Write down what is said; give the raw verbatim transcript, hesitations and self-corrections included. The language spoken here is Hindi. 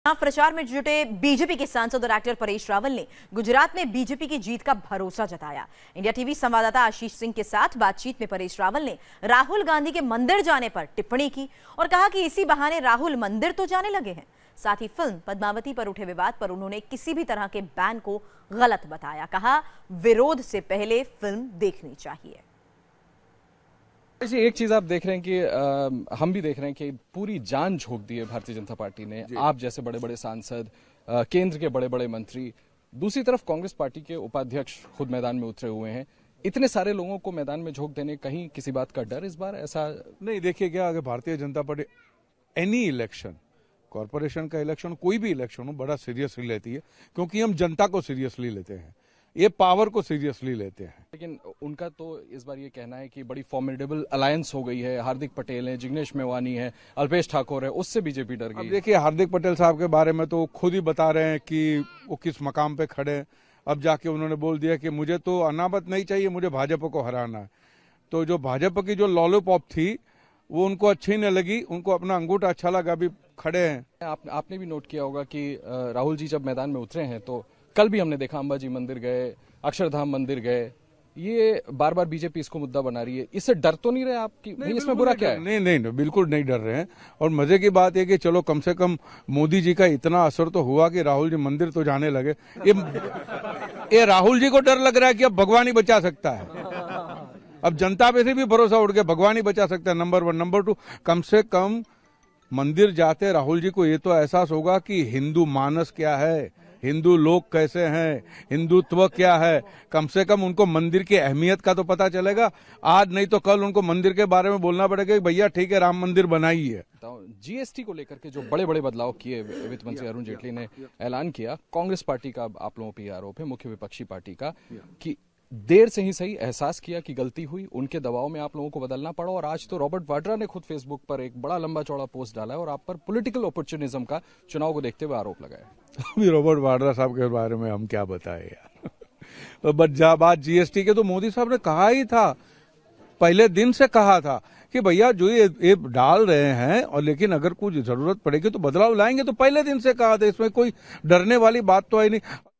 चुनाव प्रचार में जुटे बीजेपी के सांसद और एक्टर परेश रावल ने गुजरात में बीजेपी की जीत का भरोसा जताया। इंडिया टीवी संवाददाता आशीष सिंह के साथ बातचीत में परेश रावल ने राहुल गांधी के मंदिर जाने पर टिप्पणी की और कहा कि इसी बहाने राहुल मंदिर तो जाने लगे हैं। साथ ही फिल्म पद्मावती पर उठे विवाद पर उन्होंने किसी भी तरह के बैन को गलत बताया। कहा, विरोध से पहले फिल्म देखनी चाहिए। एक चीज आप देख रहे हैं कि आ, हम भी देख रहे हैं कि पूरी जान झोंक दी है भारतीय जनता पार्टी ने। आप जैसे बड़े बड़े सांसद, आ, केंद्र के बड़े बड़े मंत्री, दूसरी तरफ कांग्रेस पार्टी के उपाध्यक्ष खुद मैदान में उतरे हुए हैं। इतने सारे लोगों को मैदान में झोंक देने, कहीं किसी बात का डर इस बार ऐसा नहीं? देखिए, क्या अगर Bharatiya Janata Party any election, corporation का इलेक्शन, कोई भी इलेक्शन हो, बड़ा सीरियसली लेती है, क्योंकि हम जनता को सीरियसली लेते हैं, ये पावर को सीरियसली लेते हैं। लेकिन उनका तो इस बार ये कहना है कि बड़ी फॉर्मिडेबल अलायंस हो गई है। हार्दिक पटेल है, जिग्नेश मेवानी है, अल्पेश ठाकुर है, उससे बीजेपी डर गई। देखिए, हार्दिक पटेल साहब के बारे में तो खुद ही बता रहे हैं कि वो किस मकाम पे खड़े हैं। अब जाके उन्होंने बोल दिया कि मुझे तो अनामत नहीं चाहिए, मुझे भाजपा को हराना है। तो जो भाजपा की जो लॉलीपॉप थी वो उनको अच्छी नहीं लगी, उनको अपना अंगूठा अच्छा लगा, अभी खड़े हैं। आप, आपने भी नोट किया होगा कि राहुल जी जब मैदान में उतरे हैं तो कल भी हमने देखा अंबाजी मंदिर गए, अक्षरधाम मंदिर गए। ये बार बार बीजेपी इसको मुद्दा बना रही है। इससे डर तो नहीं रहे आप कि नहीं, इसमें बुरा क्या है? नहीं, नहीं नहीं बिल्कुल नहीं डर रहे हैं। और मजे की बात है कि चलो कम से कम मोदी जी का इतना असर तो हुआ कि राहुल जी मंदिर तो जाने लगे। ये, ये राहुल जी को डर लग रहा है कि अब भगवान ही बचा सकता है। अब जनता पे से भी भरोसा उठ गया, भगवान ही बचा सकता है। Number one. नंबर टू, कम से कम मंदिर जाते राहुल जी को ये तो एहसास होगा कि हिंदू मानस क्या है, हिंदू लोग कैसे हैं, हिंदुत्व क्या है। कम से कम उनको मंदिर की अहमियत का तो पता चलेगा। आज नहीं तो कल उनको मंदिर के बारे में बोलना पड़ेगा कि भैया ठीक है, राम मंदिर बनाइए। जीएसटी को लेकर के जो बड़े बड़े बदलाव किए वित्त मंत्री अरुण जेटली ने ऐलान किया, कांग्रेस पार्टी का आप लोगों पर आरोप है, मुख्य विपक्षी पार्टी का, कि देर से ही सही एहसास किया कि गलती हुई, उनके दबाव में आप लोगों को बदलना पड़ा। और आज तो रॉबर्ट वाड्रा ने खुद फेसबुक पर एक बड़ा लंबा चौड़ा पोस्ट डाला है और आप पर पॉलिटिकल अपॉर्चुनिज्म का चुनाव को देखते हुए आरोप लगाया। अभी रॉबर्ट वाड्रा साहब के बारे में हम क्या बताएं यार। बट जब बात जीएसटी के, तो मोदी साहब ने कहा ही था, पहले दिन से कहा था कि भैया जो ये, ये डाल रहे हैं, और लेकिन अगर कुछ जरूरत पड़ेगी तो बदलाव लाएंगे। तो पहले दिन से कहा था, इसमें कोई डरने वाली बात तो है नहीं।